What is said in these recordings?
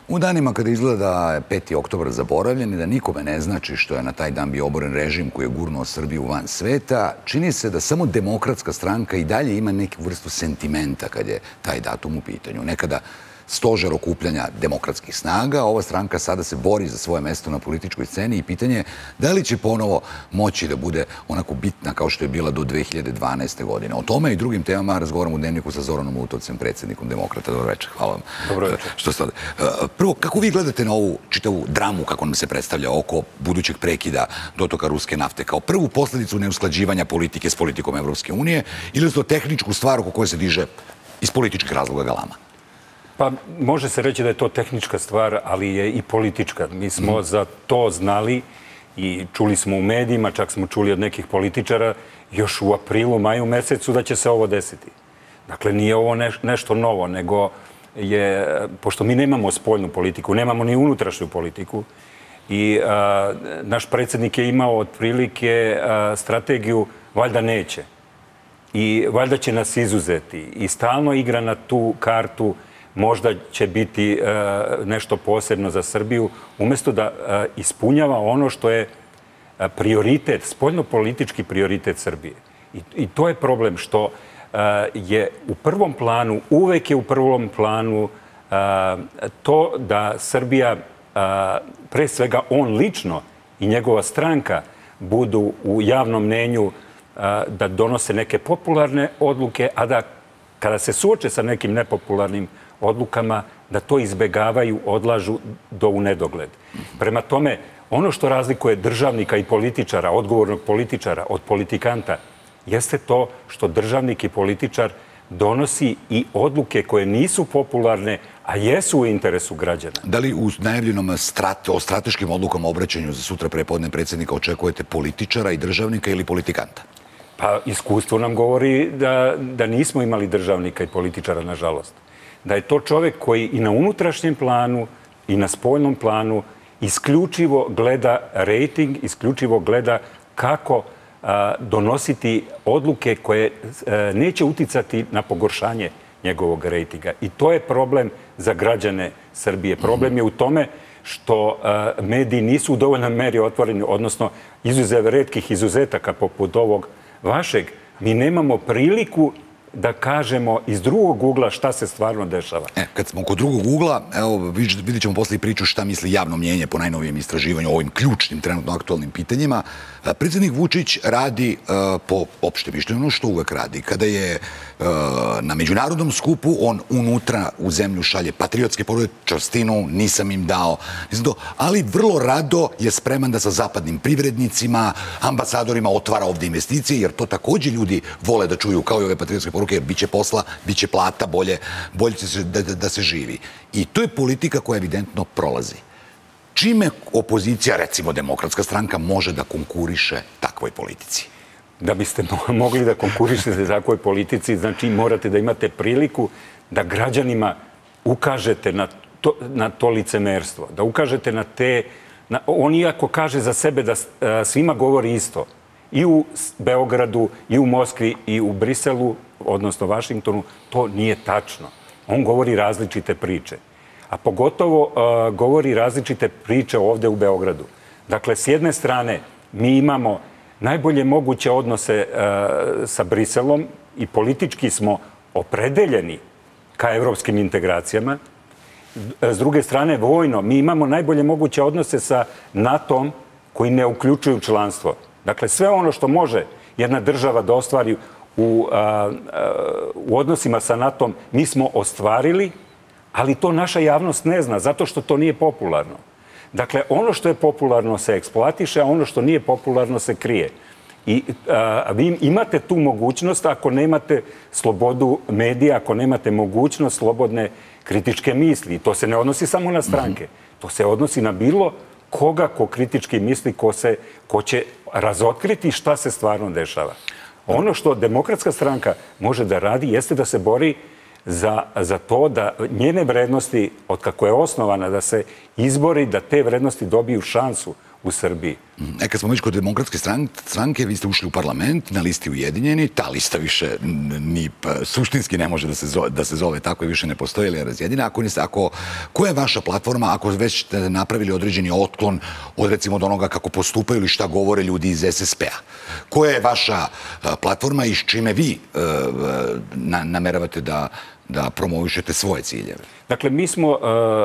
U danima kada izgleda da je 5. oktobar zaboravljen i da nikome ne znači što je na taj dan bio oboren režim koji je gurnuo Srbiju van sveta, čini se da samo Demokratska stranka i dalje ima neku vrstu sentimenta kad je taj datum u pitanju. Nekada stožer okupljanja demokratskih snaga, ova stranka sada se bori za svoje mesto na političkoj sceni i pitanje je da li će ponovo moći da bude onako bitna kao što je bila do 2012. godine. O tome i drugim temama razgovaram u Dnevniku sa Zoranom Lutovcem, predsjednikom Demokrata. Dobro večer, hvala vam. Dobro večer. Prvo, kako vi gledate na ovu čitavu dramu, kako nam se predstavlja, oko budućeg prekida dotoka ruske nafte, kao prvu posledicu neusklađivanja politike s politikom Evropske unije ili to tehničku stvar oko koje se diže iz političkih razloga galama? Pa može se reći da je to tehnička stvar, ali je i politička. Mi smo za to znali i čuli smo u medijima, čak smo čuli od nekih političara još u aprilu, maju mesecu da će se ovo desiti. Dakle, nije ovo nešto novo, nego je, pošto mi nemamo spoljnu politiku, nemamo ni unutrašnju politiku i naš predsjednik je imao otprilike strategiju valjda neće i valjda će nas izuzeti i stalno igra na tu kartu možda će biti nešto posebno za Srbiju, umjesto da ispunjava ono što je prioritet, spoljno-politički prioritet Srbije. I to je problem što je u prvom planu, uvek je u prvom planu to da Srbija, pre svega on lično i njegova stranka, budu u javnom mnenju da donose neke popularne odluke, a da kada se suoče sa nekim nepopularnim odlukama, da to izbegavaju, odlažu do u nedogled. Prema tome, ono što razlikuje državnika i političara, odgovornog političara od politikanta, jeste to što državnik i političar donosi i odluke koje nisu popularne, a jesu u interesu građana. Da li u najavljenom o strateškim odlukama obraćanju za sutra prepodne predsjednika očekujete političara i državnika ili politikanta? Pa iskustvo nam govori da nismo imali državnika i političara, nažalost. Da je to čovjek koji i na unutrašnjem planu i na spoljnom planu isključivo gleda rejting, isključivo gleda kako donositi odluke koje neće uticati na pogoršanje njegovog rejtinga. I to je problem za građane Srbije. Problem je u tome što mediji nisu u dovoljnoj meri otvoreni, odnosno izuzev retkih izuzetaka poput ovog vašeg, mi nemamo priliku da kažemo iz drugog ugla šta se stvarno dešava. Kad smo kod drugog ugla, evo, vidjet ćemo poslije priču šta misli javno mnjenje po najnovijem istraživanju o ovim ključnim, trenutno aktualnim pitanjima. Predsjednik Vučić radi po opštem mišljenju što uvek radi. Kada je na međunarodnom skupu, on unutra u zemlju šalje patriotske poruke, čvrstinu, nisam im dao, ali vrlo rado je spreman da sa zapadnim privrednicima, ambasadorima otvara ovde investicije, jer to također ljudi vole da čuju, kao i ove patriotske poruke, jer bit će posla, bit će plata, bolje će da se živi. I to je politika koja evidentno prolazi. Čime opozicija, recimo Demokratska stranka, može da konkuriše takvoj politici? Da biste mogli da konkurišete takvoj politici, znači morate da imate priliku da građanima ukažete na to licemerstvo, da ukažete na te... On iako kaže za sebe da svima govori isto, i u Beogradu, i u Moskvi, i u Briselu, odnosno Vašingtonu, to nije tačno. On govori različite priče. A pogotovo govori različite priče ovde u Beogradu. Dakle, s jedne strane, mi imamo najbolje moguće odnose sa Briselom i politički smo opredeljeni ka evropskim integracijama. S druge strane, vojno, mi imamo najbolje moguće odnose sa NATO-om koji ne uključuju članstvo. Dakle, sve ono što može jedna država da ostvari u odnosima sa NATO-om, mi smo ostvarili, ali to naša javnost ne zna, zato što to nije popularno. Dakle, ono što je popularno se eksploatiše, a ono što nije popularno se krije. I vi imate tu mogućnost ako nemate slobodu medija, ako nemate mogućnost slobodne kritičke misli. I to se ne odnosi samo na stranke. To se odnosi na bilo koga ko kritički misli, ko će razotkriti šta se stvarno dešava. Ono što Demokratska stranka može da radi jeste da se bori za to da njene vrednosti, od kako je osnovana, da se izbori, da te vrednosti dobiju šansu u Srbiji. Kad smo već kod demokratske stranke, vi ste ušli u parlament na listi Ujedinjeni, ta lista više ni suštinski ne može da se zove tako i više ne postoji, ili je razjedina. Koja je vaša platforma, ako već ste napravili određeni otklon od recimo od onoga kako postupaju ili šta govore ljudi iz SSP-a? Koja je vaša platforma i s čime vi nameravate da promovišete svoje ciljeve? Dakle, mi smo,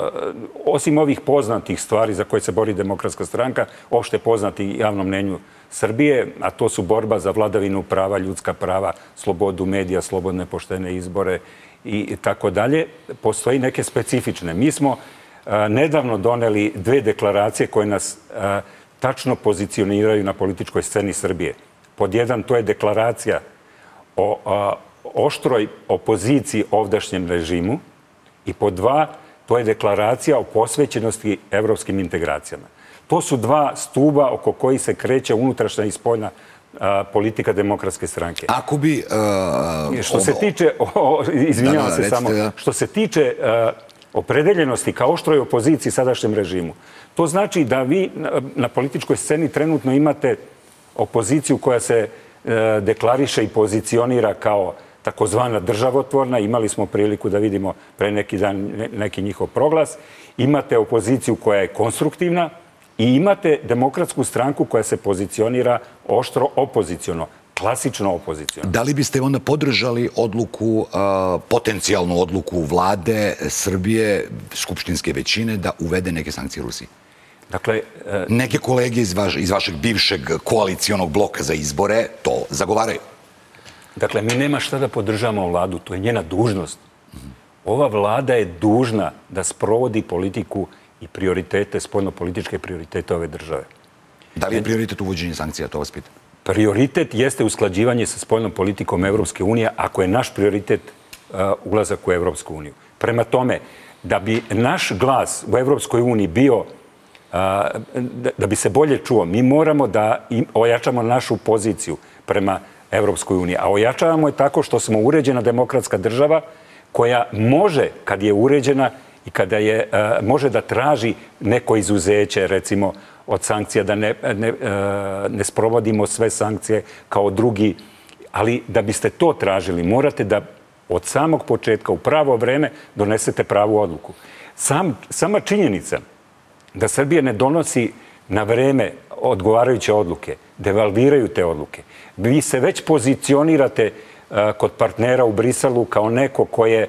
osim ovih poznatih stvari za koje se bori Demokratska stranka, opšte poznati javnom mnenju Srbije, a to su borba za vladavinu prava, ljudska prava, slobodu medija, slobodne poštene izbore i tako dalje, postoji neke specifične. Mi smo nedavno doneli 2 deklaracije koje nas tačno pozicioniraju na političkoj sceni Srbije. Pod 1, to je deklaracija o oštroj opoziciji ovdašnjem režimu i pod 2, to je deklaracija o posvećenosti evropskim integracijama. To su 2 stuba oko kojih se kreće unutrašnja i spoljna politika Demokratske stranke. Ako bi... Što se tiče, izvinjavam se samo, što se tiče opredeljenosti ka oštroj opoziciji sadašnjem režimu, to znači da vi na političkoj sceni trenutno imate opoziciju koja se deklariše i pozicionira kao takozvana državotvorna. Imali smo priliku da vidimo pre neki dan neki njihov proglas. Imate opoziciju koja je konstruktivna i imate Demokratsku stranku koja se pozicionira oštro opoziciono, klasično opoziciono. Da li biste onda podržali odluku, potencijalnu odluku vlade Srbije, skupštinske većine, da uvede neke sankcije Rusiji? Dakle, neke kolege iz vašeg bivšeg koalicionog bloka za izbore to zagovaraju. Dakle, mi nema šta da podržavamo vladu, to je njena dužnost. Ova vlada je dužna da sprovodi politiku i prioritete, spoljno-političke prioritete ove države. Da li je prioritet uvođenje sankcija, to vas pitam? Prioritet jeste usklađivanje sa spoljnom politikom Evropske unije, ako je naš prioritet ulazak u Evropsku uniju. Prema tome, da bi naš glas u Evropskoj uniji bio, da bi se bolje čuo, mi moramo da ojačamo našu poziciju prema Evropskoj uniji. A ojačavamo je tako što smo uređena demokratska država koja može, kad je uređena i kada može da traži neko izuzeće, recimo, od sankcija, da ne sprovodimo sve sankcije kao drugi. Ali da biste to tražili, morate da od samog početka u pravo vreme donesete pravu odluku. Sama činjenica da Srbija ne donosi na vreme odgovarajuće odluke, devalviraju te odluke. Vi se već pozicionirate kod partnera u Briselu kao neko ko je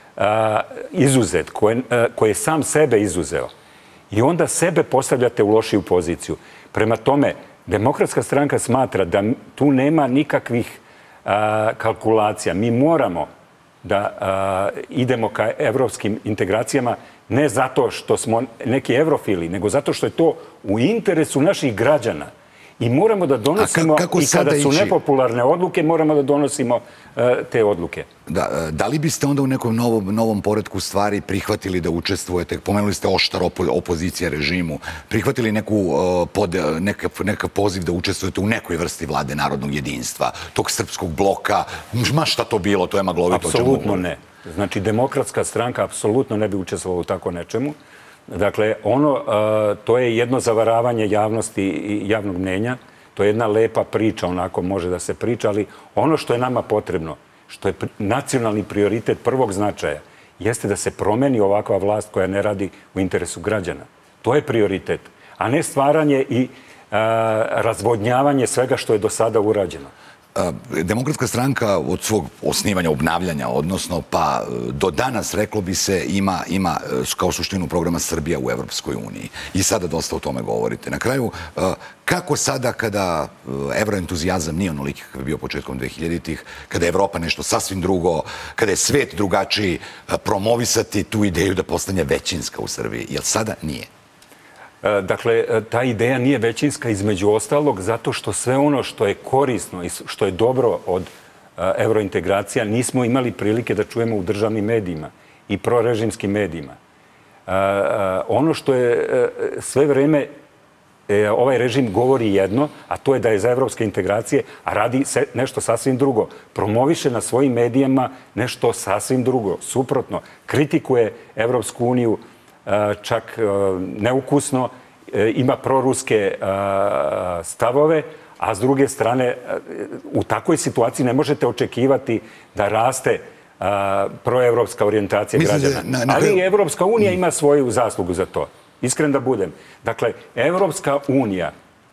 izuzet, ko je sam sebe izuzeo. I onda sebe postavljate u lošiju poziciju. Prema tome, Demokratska stranka smatra da tu nema nikakvih kalkulacija. Mi moramo da idemo ka evropskim integracijama ne zato što smo neki evrofili, nego zato što je to u interesu naših građana. I moramo da donosimo, i kada su nepopularne odluke, moramo da donosimo te odluke. Da li biste onda u nekom novom poretku stvari prihvatili da učestvujete, pomenuli ste oštar opozicija režimu, prihvatili nekav poziv da učestvujete u nekoj vrsti vlade narodnog jedinstva, tog srpskog bloka, ma šta to bilo, to je maglovito? Apsolutno ne. Znači, Demokratska stranka apsolutno ne bi učestvovala u tako nečemu. Dakle, to je jedno zavaravanje javnosti i javnog mnenja. To je jedna lepa priča, onako može da se priča, ali ono što je nama potrebno, što je nacionalni prioritet prvog značaja, jeste da se promeni ovakva vlast koja ne radi u interesu građana. To je prioritet, a ne stvaranje i razvodnjavanje svega što je do sada urađeno. Demokratska stranka od svog osnivanja, obnavljanja, odnosno pa do danas, reklo bi se, ima kao suštinu programa Srbija u Evropskoj uniji. I sada dosta o tome govorite. Na kraju, kako sada kada evroentuzijazam nije onoliki kako je bio početkom 2000-ih, kada je Evropa nešto sasvim drugo, kada je svet drugačiji, promovisati tu ideju da postane većinska u Srbiji? Jer sada nije. Dakle, ta ideja nije većinska između ostalog zato što sve ono što je korisno i što je dobro od evrointegracija nismo imali prilike da čujemo u državnim medijima i prorežimskim medijima. Ono što je sve vreme ovaj režim govori jedno, a to je da je za evropske integracije, a radi nešto sasvim drugo. Promoviše na svojim medijama nešto sasvim drugo, suprotno. Kritikuje Evropsku uniju čak neukusno ima proruske stavove, a s druge strane u takvoj situaciji ne možete očekivati da raste proevropska orijentacija građana. Ali i Evropska unija ima svoju zaslugu za to. Iskren da budem. Dakle, Evropska unija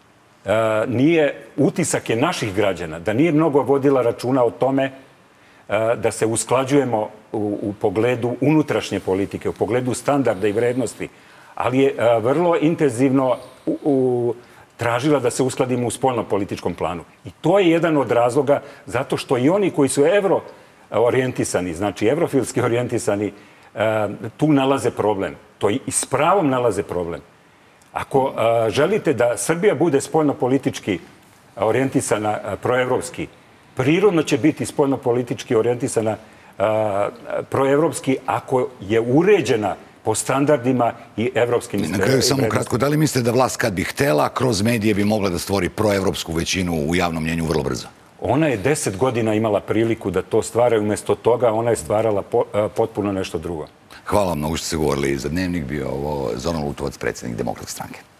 utisak je naših građana, da nije mnogo vodila računa o tome da se usklađujemo u pogledu unutrašnje politike, u pogledu standarda i vrednosti, ali je vrlo intenzivno tražila da se uskladimo u spoljno-političkom planu. I to je jedan od razloga zato što i oni koji su evro-orijentisani, znači evrofilski orijentisani, tu nalaze problem. To i s pravom nalaze problem. Ako želite da Srbija bude spoljno-politički orijentisana proevropski, prirodno će biti spoljno-politički orijentisana proevropski ako je uređena po standardima i evropskim vrednostima. Na kraju samo kratko, da li mislite da vlast kad bi htela, kroz medije bi mogla da stvori proevropsku većinu u javnom mnjenju vrlo brzo? Ona je 10 godina imala priliku da to stvara i umjesto toga ona je stvarala potpuno nešto drugo. Hvala vam mnogo što ste govorili za Dnevnik. Bio ovo Zoran Lutovac, predsjednik Demokratske stranke.